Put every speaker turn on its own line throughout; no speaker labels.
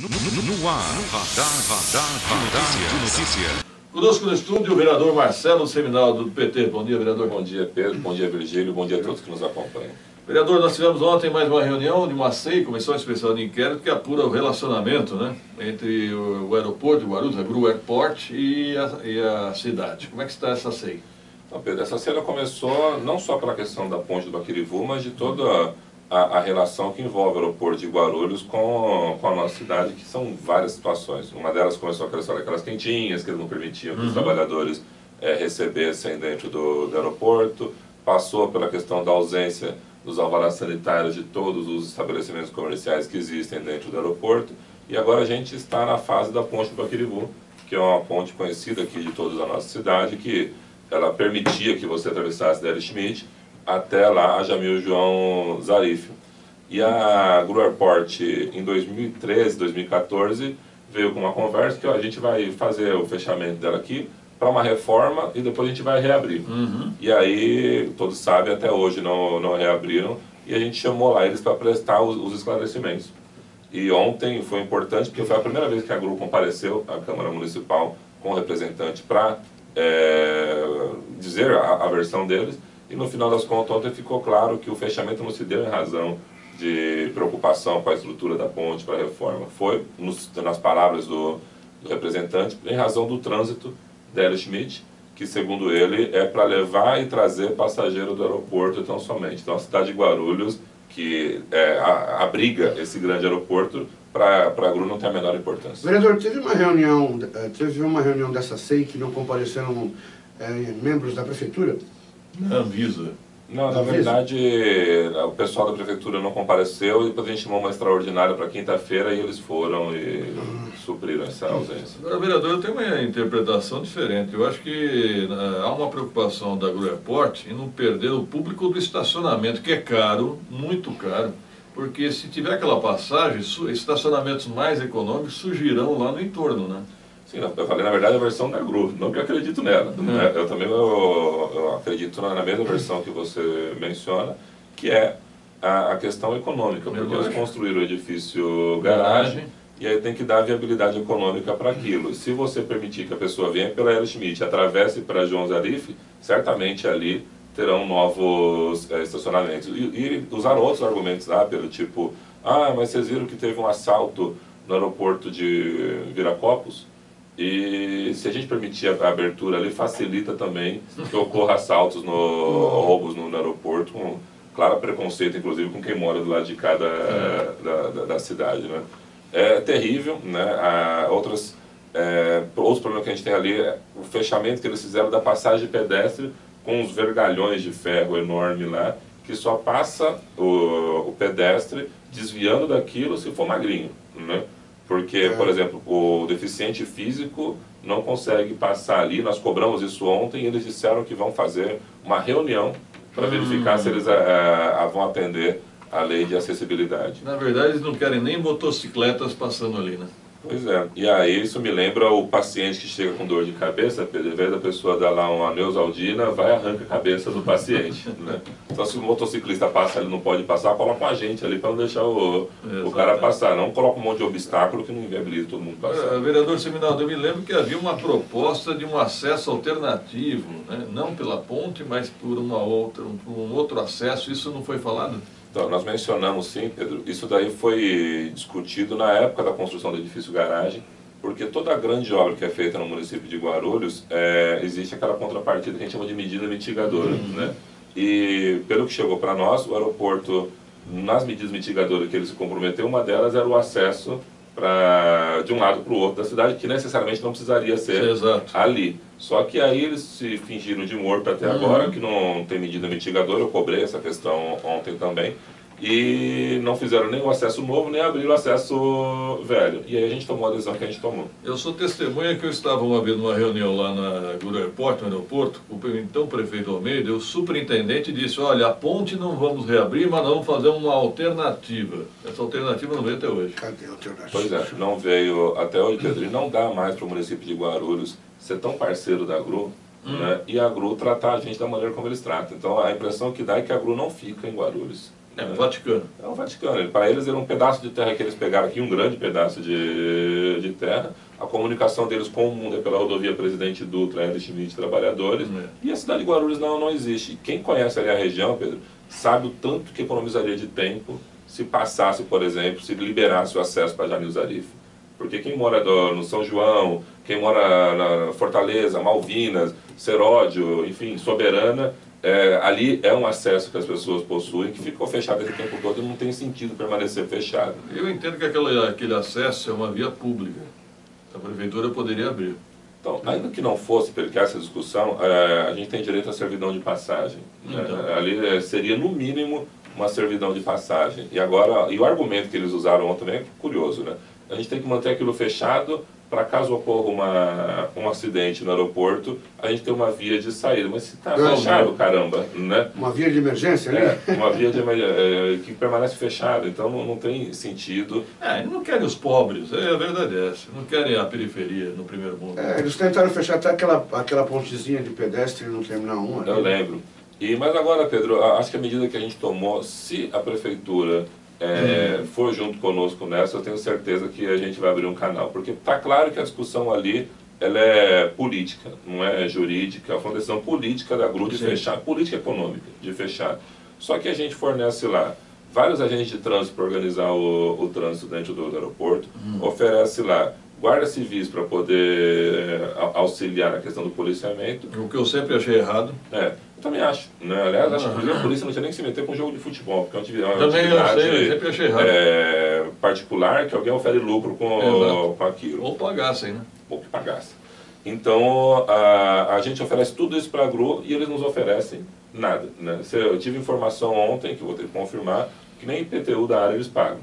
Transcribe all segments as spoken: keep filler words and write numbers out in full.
No ar, Radar, Radar, Radar de Notícia.
Conosco no estúdio o vereador Marcelo Seminaldo, do P T. Bom dia, vereador.
Bom dia, Pedro. Bom dia, Virgílio. Bom dia a todos que nos acompanham.
Vereador, nós tivemos ontem mais uma reunião de uma C E I, Comissão Especial de Inquérito, que apura o relacionamento, né, entre o, o aeroporto de Guarulhos, a Gru Airport, e a, e a cidade. Como é que está essa C I?
Então, Pedro, essa cena começou não só pela questão da ponte do Baquirivu, mas de toda a, a relação que envolve o aeroporto de Guarulhos com, com a nossa cidade, que são várias situações. Uma delas começou aquela história daquelas quentinhas, que não permitiam que uhum. os trabalhadores é, recebessem dentro do, do aeroporto. Passou pela questão da ausência dos alvarás sanitários de todos os estabelecimentos comerciais que existem dentro do aeroporto. E agora a gente está na fase da ponte do Baquirivu, que é uma ponte conhecida aqui de toda a nossa cidade, que ela permitia que você atravessasse da L. Schmidt até lá a Jamil João Zarif. E a Gru Airport, em dois mil e treze, dois mil e quatorze, veio com uma conversa que ó, a gente vai fazer o fechamento dela aqui para uma reforma e depois a gente vai reabrir. Uhum. E aí, todos sabem, até hoje não, não reabriram, e a gente chamou lá eles para prestar os, os esclarecimentos. E ontem foi importante porque foi a primeira vez que a Gru compareceu à Câmara Municipal com o representante para é, dizer a, a versão deles, e no final das contas ontem ficou claro que o fechamento não se deu em razão de preocupação com a estrutura da ponte para a reforma. Foi, nos, nas palavras do, do representante, em razão do trânsito da L. Schmidt, que segundo ele é para levar e trazer passageiro do aeroporto tão somente. Então a cidade de Guarulhos, que é, a, abriga esse grande aeroporto, para a Gru não tem a menor importância.
Vereador, teve uma reunião, teve uma reunião dessa C E I que não compareceram é, membros da prefeitura?
Da Anvisa.
Não, na verdade, o pessoal da prefeitura não compareceu e depois a gente chamou uma extraordinária para quinta-feira e eles foram e uhum. supriram essa ausência.
Agora, vereador, eu tenho uma interpretação diferente. Eu acho que uh, há uma preocupação da Gru Airport em não perder o público do estacionamento, que é caro, muito caro, porque se tiver aquela passagem, estacionamentos mais econômicos surgirão lá no entorno, né?
Sim, eu falei, na verdade, a versão da Gru, não que eu acredito nela. Uhum. Eu também eu, eu acredito na mesma versão que você menciona, que é a, a questão econômica, porque eles construíram o edifício garagem, e aí tem que dar viabilidade econômica para aquilo. Se você permitir que a pessoa venha pela L. Schmidt, atravesse para João Zarif, certamente ali terão novos é, estacionamentos. E, e usaram outros argumentos lá, pelo tipo, ah, mas vocês viram que teve um assalto no aeroporto de Viracopos? E se a gente permitir a abertura ali, facilita também que ocorra assaltos, no, roubos no, no aeroporto, com claro preconceito, inclusive, com quem mora do lado de cá da, é. da, da, da cidade, né? É terrível, né? Há outras, é, outros problemas que a gente tem ali é o fechamento que eles fizeram da passagem pedestre com os vergalhões de ferro enorme lá, que só passa o, o pedestre desviando daquilo se for magrinho, né? Porque, é. por exemplo, o deficiente físico não consegue passar ali. Nós cobramos isso ontem e eles disseram que vão fazer uma reunião para hum. verificar se eles a, a, a vão atender a lei de acessibilidade.
Na verdade, eles não querem nem motocicletas passando ali, né?
Pois é. E aí isso me lembra o paciente que chega com dor de cabeça, Pedro, ao invés da pessoa dar lá uma Neusaldina, vai e arranca a cabeça do paciente, né? Então se o motociclista passa, ele não pode passar, coloca um agente ali para não deixar o, o cara passar. Não coloca um monte de obstáculo que não inviabiliza todo mundo passar.
Uh, vereador Seminaldo, eu me lembro que havia uma proposta de um acesso alternativo, né? Não pela ponte, mas por uma outra, um, um outro acesso. Isso não foi falado?
Então, nós mencionamos sim, Pedro, isso daí foi discutido na época da construção do edifício garagem, porque toda a grande obra que é feita no município de Guarulhos, é, existe aquela contrapartida que a gente chama de medida mitigadora, uhum. né? E pelo que chegou para nós, o aeroporto, nas medidas mitigadoras que ele se comprometeu, uma delas era o acesso pra, de um lado para o outro da cidade, que necessariamente não precisaria ser
Exato.
ali. Só que aí eles se fingiram de morto até uhum. agora, que não tem medida mitigadora, eu cobrei essa questão ontem também, e não fizeram nem o acesso novo, nem abriram o acesso velho. E aí a gente tomou a decisão que a gente tomou.
Eu sou testemunha que eu estava uma vez numa reunião lá na Gru Airport, no aeroporto, o então prefeito Almeida, o superintendente disse, olha, a ponte não vamos reabrir, mas nós vamos fazer uma alternativa. Essa alternativa não veio até hoje.
Cadê a alternativa?
Pois é, não veio até hoje, Pedro, e não dá mais para o município de Guarulhos ser tão parceiro da Gru, hum. né, e a Gru tratar a gente da maneira como eles tratam. Então a impressão que dá é que a Gru não fica em Guarulhos.
É o Vaticano.
É o Vaticano. Para eles era um pedaço de terra que eles pegaram aqui, um grande pedaço de, de terra. A comunicação deles com o mundo é pela rodovia Presidente Dutra, L. Schmidt, Trabalhadores. É. E a cidade de Guarulhos não, não existe. Quem conhece ali a região, Pedro, sabe o tanto que economizaria de tempo se passasse, por exemplo, se liberasse o acesso para Janil Zarif. Porque quem mora do, no São João, quem mora na Fortaleza, Malvinas, Seródio, enfim, Soberana, é, ali é um acesso que as pessoas possuem, que ficou fechado esse tempo todo e não tem sentido permanecer fechado.
Eu entendo que aquele, aquele acesso é uma via pública. A prefeitura poderia abrir.
Então, ainda que não fosse, porque essa discussão, é, a gente tem direito à servidão de passagem. Então. É, ali é, seria, no mínimo, uma servidão de passagem. E agora, e o argumento que eles usaram ontem é curioso, né? A gente tem que manter aquilo fechado para caso ocorra uma, um acidente no aeroporto, a gente tem uma via de saída. Mas se está fechado, caramba, né?
Uma via de emergência, né?
É, uma via de é, que permanece fechada, então não, não tem sentido.
É, eles não querem os pobres, é a verdade é essa. Não querem a periferia no primeiro mundo.
É, eles tentaram fechar até aquela, aquela pontezinha de pedestre no Terminal um.
Eu lembro. E, mas agora, Pedro, acho que a medida que a gente tomou, se a prefeitura é, hum. for junto conosco nessa, eu tenho certeza que a gente vai abrir um canal. Porque está claro que a discussão ali ela é política, não é jurídica, foi uma decisão política da Gru de Sim. fechar, política econômica, de fechar. Só que a gente fornece lá vários agentes de trânsito para organizar o, o trânsito dentro do, do aeroporto, hum. oferece lá guardas civis para poder é, auxiliar na questão do policiamento.
O que eu sempre achei errado.
É, eu também acho. Né? Aliás, acho que a polícia não tinha nem que se meter com um jogo de futebol, porque é uma
também
atividade
eu sei, eu sempre achei errado.
É, particular, que alguém ofere lucro com, com aquilo.
Ou pagassem, né?
Ou que pagasse. Então, a, a gente oferece tudo isso para a Gru e eles nos oferecem nada. Né? Eu tive informação ontem, que vou ter que confirmar, que nem I P T U da área eles pagam.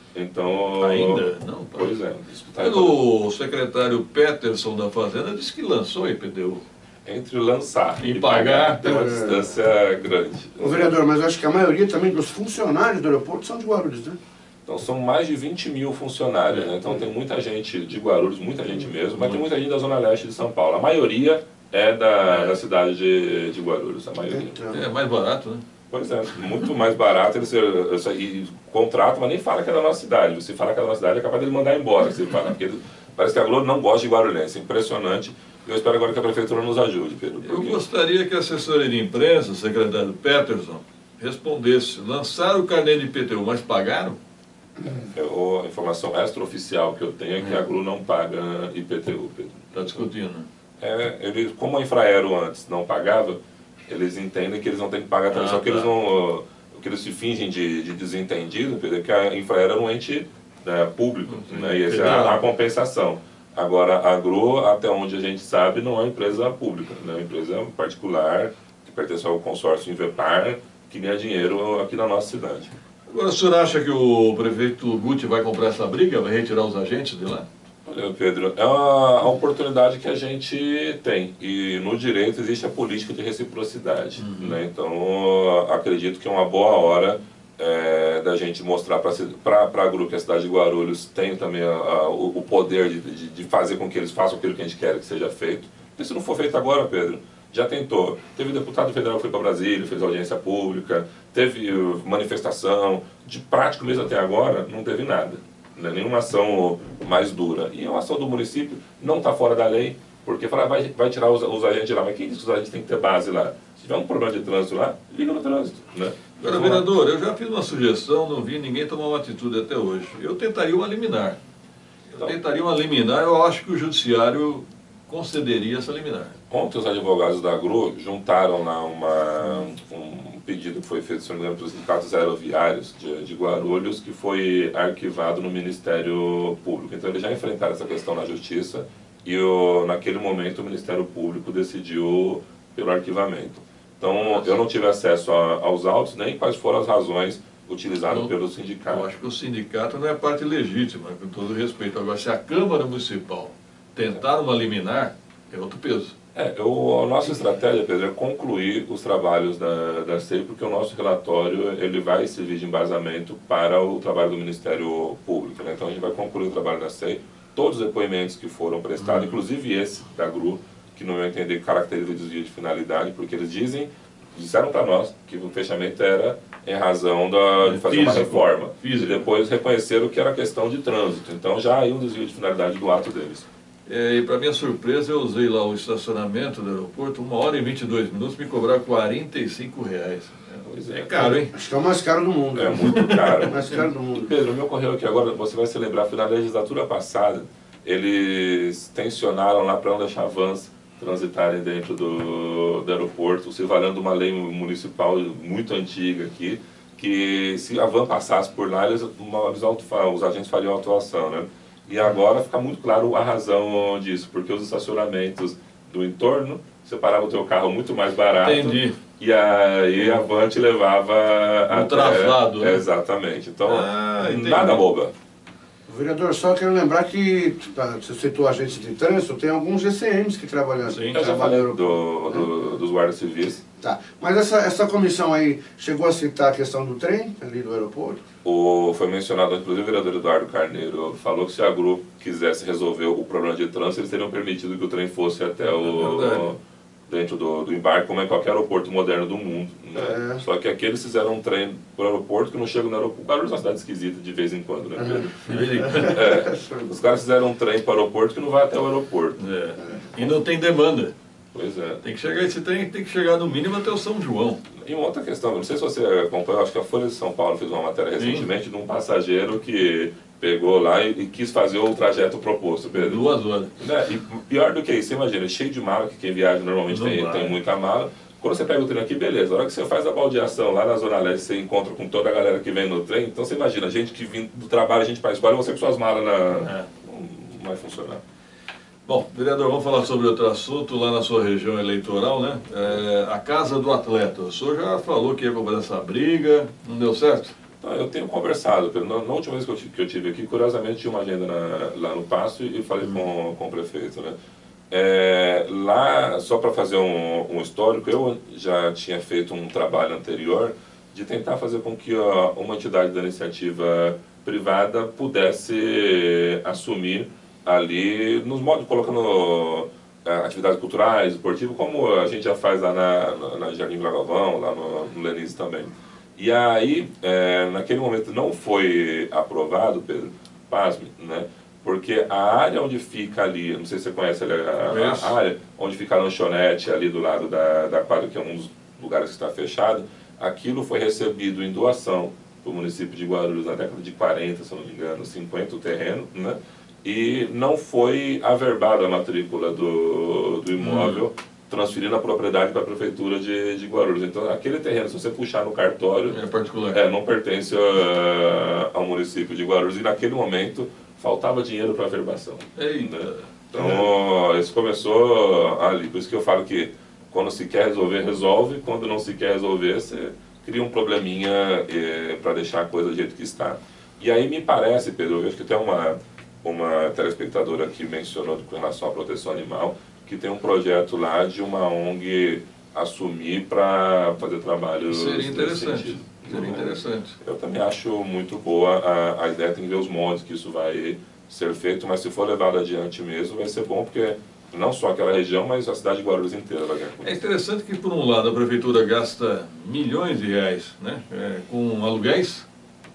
Então,
ainda? Não,
pois é.
Tá o secretário Peterson da Fazenda disse que lançou a I P T U.
Entre lançar
e,
e
pagar,
pagar tem uma distância grande.
Ô, vereador, mas eu acho que a maioria também dos funcionários do aeroporto são de Guarulhos, né?
Então são mais de vinte mil funcionários, né? Então tem muita gente de Guarulhos, muita gente mesmo, mas tem muita gente da Zona Leste de São Paulo. A maioria é da, é. da cidade de, de Guarulhos, a maioria.
Então. É mais barato, né?
Pois é, muito mais barato, eles e, contrato, mas nem fala que é da nossa cidade. Você fala que é da nossa cidade, é capaz dele mandar embora. Você fala, porque ele, parece que a Globo não gosta de guarulhense, impressionante. Eu espero agora que a prefeitura nos ajude, Pedro. Porque...
Eu gostaria que a assessoria de imprensa, o secretário Peterson, respondesse. Lançaram o carnê de I P T U, mas pagaram?
Eu, a informação extraoficial que eu tenho é que a Gru não paga I P T U, Pedro.
Está discutindo?
É, ele, como a Infraero antes não pagava, eles entendem que eles não têm que pagar também, ah, só que tá. eles não, o que eles se fingem de, de desentendido, Pedro, é que a Infraero é um ente né, público, né, e essa é a, a compensação. Agora, a Gru, até onde a gente sabe, não é uma empresa pública, né, é uma empresa particular, que pertence ao consórcio Invepar, que ganha dinheiro aqui na nossa cidade.
Agora, o senhor acha que o prefeito Guti vai comprar essa briga, vai retirar os agentes de lá?
Olha, Pedro, é uma, a oportunidade que a gente tem, e no direito existe a política de reciprocidade, uhum. né? Então acredito que é uma boa hora é, da gente mostrar para a Gru que a cidade de Guarulhos tem também a, a, o, o poder de, de, de fazer com que eles façam aquilo que a gente quer que seja feito. E se não for feito agora, Pedro, já tentou. Teve deputado federal que foi para Brasília, fez audiência pública, teve manifestação, de prático mesmo até agora, não teve nada. Né? Nenhuma ação mais dura. E a ação do município não está fora da lei, porque fala, vai, vai tirar os, os agentes de lá. Mas quem diz que os agentes têm que ter base lá? Se tiver um problema de trânsito lá, liga no trânsito. Né?
Agora, vereador, eu já fiz uma sugestão, não vi ninguém tomar uma atitude até hoje. Eu tentaria uma liminar. Eu então, tentaria uma liminar, eu acho que o judiciário concederia essa liminar.
Ontem os advogados da Gru juntaram lá uma, um pedido que foi feito, se não me engano, para os sindicatos aeroviários de, de Guarulhos, que foi arquivado no Ministério Público. Então eles já enfrentaram essa questão na Justiça e o, naquele momento o Ministério Público decidiu pelo arquivamento. Então eu não tive acesso a, aos autos, nem quais foram as razões utilizadas pelo sindicato.
Eu acho que o sindicato não é parte legítima, com todo respeito. Agora, se a Câmara Municipal tentar uma liminar, é outro peso.
É, eu, a nossa estratégia, Pedro, é concluir os trabalhos da, da S E I, porque o nosso relatório ele vai servir de embasamento para o trabalho do Ministério Público. Né? Então a gente vai concluir o trabalho da S E I, todos os depoimentos que foram prestados, uhum. inclusive esse da Gru, que no meu entender caracteriza o desvio de finalidade, porque eles dizem disseram para nós que o fechamento era em razão da, de fazer
Físico,
uma reforma.
físico.
E depois reconheceram que era questão de trânsito. Então já aí um desvio de finalidade do ato deles.
É, e para minha surpresa, eu usei lá o estacionamento do aeroporto, uma hora e vinte e dois minutos, me cobraram quarenta e cinco reais.
Pois
É
é.
caro, hein?
Acho que é o mais caro do mundo.
É
né?
muito caro.
O mais caro do
E
mundo.
Pedro, me ocorreu aqui agora, você vai se lembrar, foi na legislatura passada, eles tensionaram lá para não deixar vans transitarem dentro do, do aeroporto, se valendo uma lei municipal muito antiga aqui, que se a van passasse por lá, eles, uma, os agentes fariam autuação, né? E agora fica muito claro a razão disso, porque os estacionamentos do entorno, você parava o teu carro muito mais barato.
Entendi.
E aí a van te levava
Um
até...
traslado, né?
Exatamente. Então,
Ah, entendi.
nada boba.
Vereador, só quero lembrar que tá, você citou agentes de trânsito, tem alguns G C Ms que trabalham.
Sim.
Eu já
trabalham
falei
no
do,
aeroporto, né?
do, dos guardas civis.
Tá. Mas essa, essa comissão aí chegou a citar a questão do trem ali do aeroporto?
O, foi mencionado, inclusive o vereador Eduardo Carneiro falou que se a Gru quisesse resolver o problema de trânsito, eles teriam permitido que o trem fosse até o... dentro do, do embarque, como é qualquer aeroporto moderno do mundo. Né?
É.
Só que aqui eles fizeram um trem para o aeroporto que não chega no aeroporto. Guarulhos é uma cidade esquisita de vez em quando, né? É. Os caras fizeram um trem para o aeroporto que não vai até o aeroporto.
É. E não tem demanda.
Pois é.
Tem que chegar, esse trem tem que chegar no mínimo até o São João.
E uma outra questão, não sei se você acompanhou, acho que a Folha de São Paulo fez uma matéria recentemente de um passageiro que pegou lá e, e quis fazer o trajeto proposto, Pedro.
Duas horas.
Né? E pior do que isso, você imagina, cheio de mala, que quem viaja normalmente
Não
tem,
vai.
tem muita mala. Quando você pega o trem aqui, beleza. A hora que você faz a baldeação lá na Zona Leste, você encontra com toda a galera que vem no trem. Então você imagina, gente que vem do trabalho, a gente para a escola, você com suas malas na...
É.
Não vai funcionar.
Bom, vereador, vamos falar sobre outro assunto lá na sua região eleitoral, né? É, a Casa do Atleta. O senhor já falou que ia cobrar essa briga, não deu certo?
Não, eu tenho conversado, Pedro. Na, na última vez que eu, que eu tive aqui, curiosamente tinha uma agenda na, lá no Paço e, e falei
Hum.
com, com o prefeito, né? É, lá, só para fazer um, um histórico, eu já tinha feito um trabalho anterior de tentar fazer com que ó, uma entidade da iniciativa privada pudesse assumir ali, nos modos, colocando é, atividades culturais, esportivas, como a gente já faz lá na, na, na Jardim Vila Galvão, lá no, no Lenise também. E aí, é, naquele momento não foi aprovado, Pedro, pasme, né? Porque a área onde fica ali, não sei se você conhece ali, a, a área onde fica a lanchonete ali do lado da, da quadra, que é um dos lugares que está fechado, aquilo foi recebido em doação para o município de Guarulhos na década de quarenta, se eu não me engano, cinquenta o terreno, né? E não foi averbada a matrícula do, do imóvel, hum. transferindo a propriedade para a prefeitura de, de Guarulhos. Então, aquele terreno, se você puxar no cartório,
É particular.
É, não pertence a, ao município de Guarulhos. E naquele momento, faltava dinheiro para averbação.
Eita.
Né? Então, isso começou ali. Por isso que eu falo que quando se quer resolver, resolve. Quando não se quer resolver, você cria um probleminha eh, para deixar a coisa do jeito que está. E aí me parece, Pedro, eu acho que tem uma... uma telespectadora que mencionou com relação à proteção animal, que tem um projeto lá de uma O N G assumir para fazer trabalho.
Seria interessante. Seria
Então,
interessante.
eu também acho muito boa a, a ideia, tem que ver os modos que isso vai ser feito, mas se for levado adiante mesmo, vai ser bom, porque não só aquela região, mas a cidade de Guarulhos inteira vai ganhar com
É
isso.
interessante que, por um lado, a prefeitura gasta milhões de reais, né, é, com aluguéis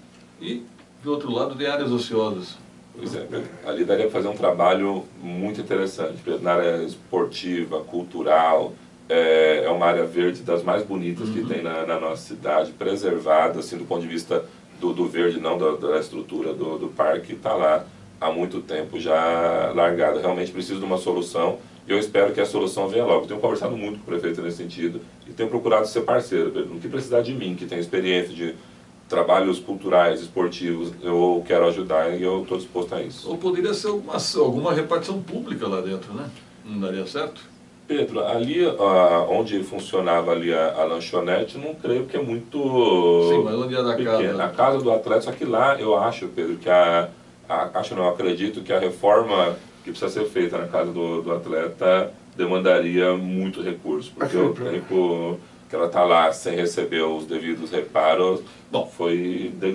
e, do outro lado, tem áreas ociosas.
Pois é, ali daria para fazer um trabalho muito interessante, na área esportiva, cultural, é, é uma área verde das mais bonitas uhum. que tem na, na nossa cidade, preservada, assim, do ponto de vista do, do verde, não da, da estrutura do, do parque, está lá há muito tempo já largada. Realmente precisa de uma solução e eu espero que a solução venha logo. Eu tenho conversado muito com o prefeito nesse sentido e tenho procurado ser parceiro, no que precisar de mim, que tem experiência de trabalhos culturais, esportivos, eu quero ajudar e eu estou disposto a isso.
Ou poderia ser alguma, alguma repartição pública lá dentro, né? Não daria certo?
Pedro, ali a, onde funcionava ali a, a lanchonete, não creio que é muito
Sim, mas onde é da
pequena.
casa?
A casa do atleta, só que lá eu acho, Pedro, que a, a acho não, acredito que a reforma que precisa ser feita na casa do, do atleta demandaria muito recurso, porque o tempo que ela está lá sem receber os devidos reparos, bom, foi de,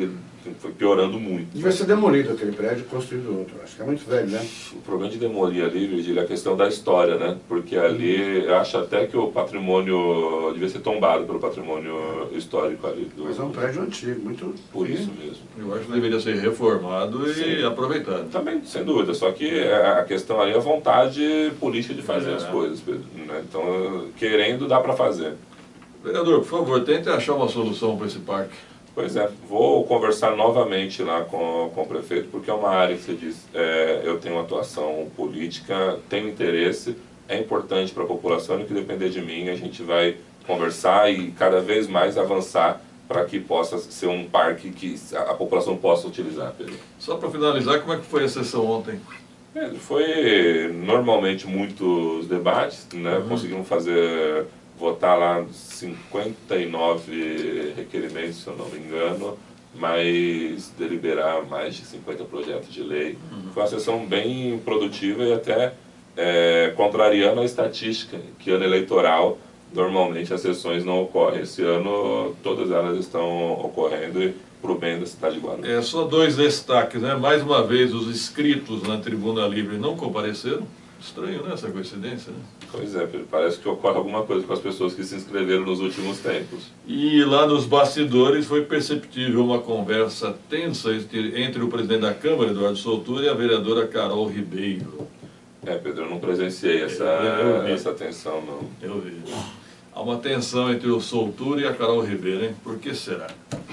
foi piorando muito.
Devia ser demolido aquele prédio e construído outro. Acho que é muito velho, né?
O problema de demolir ali, Virgílio, é a questão da história, né? Porque ali, eu acho até que o patrimônio devia ser tombado pelo patrimônio histórico ali. Do...
Mas é um prédio antigo, muito...
Por isso mesmo.
Eu acho que deveria ser reformado e
Sim.
aproveitado.
Também, sem dúvida, só que a questão ali é a vontade política de fazer
É.
as coisas, Pedro, né? Então, querendo, dá para fazer.
Vereador, por favor, tente achar uma solução para esse parque.
Pois é, vou conversar novamente lá com, com o prefeito, porque é uma área que você diz, é, eu tenho atuação política, tenho interesse, é importante para a população, e que depender de mim, a gente vai conversar e cada vez mais avançar para que possa ser um parque que a população possa utilizar, Pedro.
Só para finalizar, como é que foi a sessão ontem?
Pedro, foi normalmente muitos debates, né?
Uhum.
Conseguimos fazer, votar lá cinquenta e nove requerimentos, se eu não me engano, mas deliberar mais de cinquenta projetos de lei. Uhum. Foi uma sessão bem produtiva e até é, contrariando a estatística, que ano eleitoral normalmente as sessões não ocorrem. Esse ano todas elas estão ocorrendo e para o bem da cidade de Guarulhos.
É, só dois destaques, né? Mais uma vez, os inscritos na Tribuna Livre não compareceram. Estranho, né, essa coincidência, né?
Pois é, Pedro, parece que ocorre alguma coisa com as pessoas que se inscreveram nos últimos tempos.
E lá nos bastidores foi perceptível uma conversa tensa entre, entre o presidente da Câmara, Eduardo Soutura, e a vereadora Carol Ribeiro.
É, Pedro, eu não presenciei essa,
Eu- eu vi.
essa tensão, não.
Eu vi. Há uma tensão entre o Soutura e a Carol Ribeiro, hein? Por que será?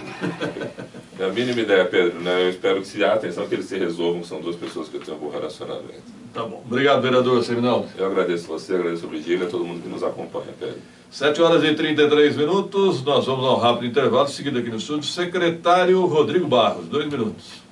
É a mínima ideia, Pedro, né? Eu espero que se há atenção que eles se resolvam, são duas pessoas que eu tenho um bom relacionamento.
Tá bom. Obrigado, vereador Seminaldo.
Eu agradeço você, agradeço o Virgílio e a todo mundo que nos acompanha, Pedro.
sete horas e trinta e três minutos, nós vamos a um rápido intervalo, seguido aqui no estúdio, secretário Rodrigo Barros, dois minutos.